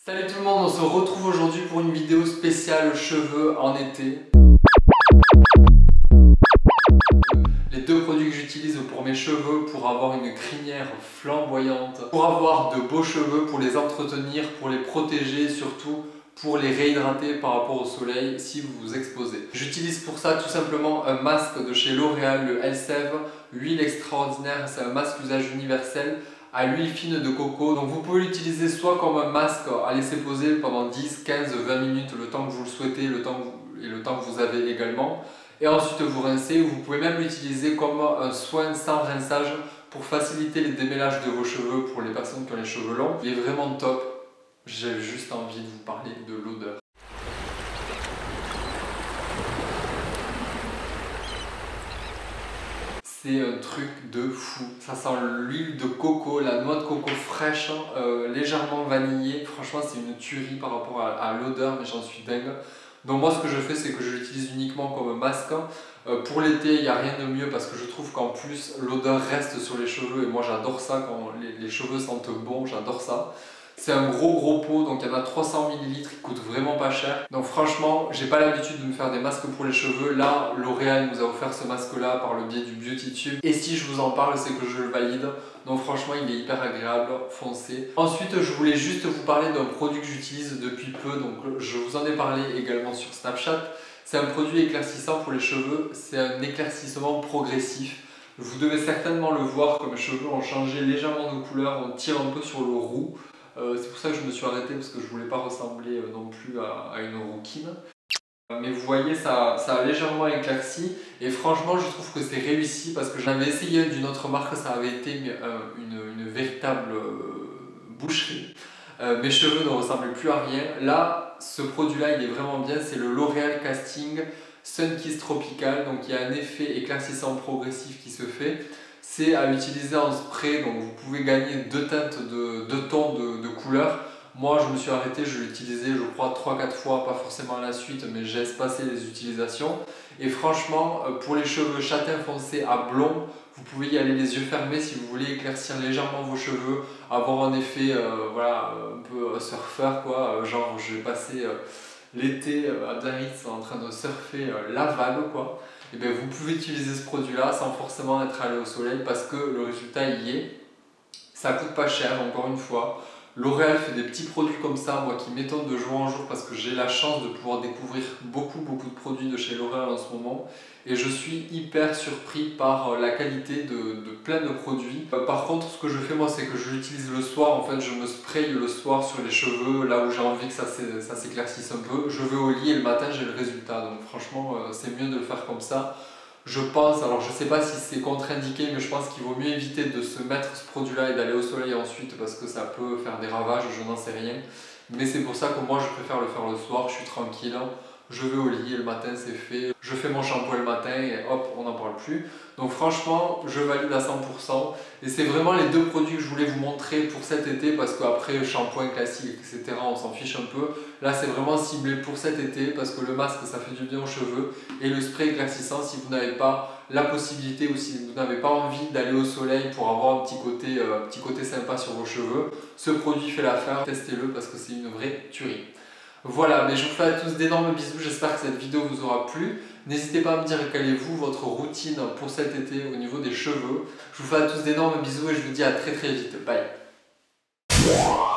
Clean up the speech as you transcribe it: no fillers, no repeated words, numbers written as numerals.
Salut tout le monde, on se retrouve aujourd'hui pour une vidéo spéciale cheveux en été. Les deux produits que j'utilise pour mes cheveux pour avoir une crinière flamboyante, pour avoir de beaux cheveux, pour les entretenir, pour les protéger, surtout pour les réhydrater par rapport au soleil si vous vous exposez. J'utilise pour ça tout simplement un masque de chez L'Oréal, le Elseve, huile extraordinaire, c'est un masque usage universel à l'huile fine de coco. Donc vous pouvez l'utiliser soit comme un masque à laisser poser pendant 10, 15, 20 minutes, le temps que vous le souhaitez, le temps que vous avez également. Et ensuite vous rincez. Vous pouvez même l'utiliser comme un soin sans rinçage pour faciliter les démêlages de vos cheveux pour les personnes qui ont les cheveux longs. Il est vraiment top. J'ai juste envie de vous parler de l'odeur. C'est un truc de fou. Ça sent l'huile de coco, la noix de coco fraîche, légèrement vanillée. Franchement, c'est une tuerie par rapport à l'odeur, mais j'en suis dingue. Donc moi, ce que je fais, c'est que je l'utilise uniquement comme masque. Pour l'été, il n'y a rien de mieux parce que je trouve qu'en plus, l'odeur reste sur les cheveux. Et moi, j'adore ça quand les cheveux sentent bon, j'adore ça. C'est un gros pot, donc il y en a 300 ml, il coûte vraiment pas cher. Donc franchement, j'ai pas l'habitude de me faire des masques pour les cheveux. Là, L'Oréal nous a offert ce masque-là par le biais du Beauty Tube. Et si je vous en parle, c'est que je le valide. Donc franchement, il est hyper agréable, foncé. Ensuite, je voulais juste vous parler d'un produit que j'utilise depuis peu. Donc je vous en ai parlé également sur Snapchat. C'est un produit éclaircissant pour les cheveux. C'est un éclaircissement progressif. Vous devez certainement le voir, que mes cheveux ont changé légèrement de couleur. On tire un peu sur le roux. C'est pour ça que je me suis arrêté parce que je voulais pas ressembler non plus à une rouquine. Mais vous voyez, ça a légèrement éclairci et franchement je trouve que c'est réussi parce que j'avais essayé d'une autre marque, ça avait été une véritable boucherie. Mes cheveux ne ressemblaient plus à rien. Là, ce produit-là, il est vraiment bien, c'est le L'Oréal Casting Sun Kiss Tropical. Donc il y a un effet éclaircissant progressif qui se fait. C'est à utiliser en spray, donc vous pouvez gagner deux tons de couleurs. Moi je me suis arrêté, je l'ai utilisé je crois 3-4 fois, pas forcément à la suite, mais j'ai espacé les utilisations. Et franchement, pour les cheveux châtain foncé à blond, vous pouvez y aller les yeux fermés si vous voulez éclaircir légèrement vos cheveux, avoir un effet voilà, un peu surfeur quoi, genre je vais passer l'été à Biarritz en train de surfer la vague quoi. Et bien vous pouvez utiliser ce produit là sans forcément être allé au soleil parce que le résultat y est. Ça coûte pas cher encore une fois. L'Oréal fait des petits produits comme ça, moi qui m'étonne de jour en jour parce que j'ai la chance de pouvoir découvrir beaucoup de produits de chez L'Oréal en ce moment et je suis hyper surpris par la qualité de plein de produits. Par contre, ce que je fais moi, c'est que je l'utilise le soir, en fait je me spraye le soir sur les cheveux, là où j'ai envie que ça s'éclaircisse un peu. Je vais au lit et le matin j'ai le résultat, donc franchement c'est mieux de le faire comme ça. Je pense, alors je ne sais pas si c'est contre-indiqué, mais je pense qu'il vaut mieux éviter de se mettre ce produit-là et d'aller au soleil ensuite parce que ça peut faire des ravages, je n'en sais rien. Mais c'est pour ça que moi je préfère le faire le soir, je suis tranquille, je vais au lit et le matin c'est fait. Je fais mon shampoing le matin et hop, on n'en parle plus. Donc franchement, je valide à 100%. Et c'est vraiment les deux produits que je voulais vous montrer pour cet été parce qu'après shampoing classique, etc., on s'en fiche un peu. Là c'est vraiment ciblé pour cet été parce que le masque ça fait du bien aux cheveux et le spray éclaircissant si vous n'avez pas la possibilité ou si vous n'avez pas envie d'aller au soleil pour avoir un petit côté sympa sur vos cheveux, ce produit fait l'affaire, testez-le parce que c'est une vraie tuerie. Voilà, mais je vous fais à tous d'énormes bisous, j'espère que cette vidéo vous aura plu. N'hésitez pas à me dire quelle est vous, votre routine pour cet été au niveau des cheveux. Je vous fais à tous d'énormes bisous et je vous dis à très vite. Bye.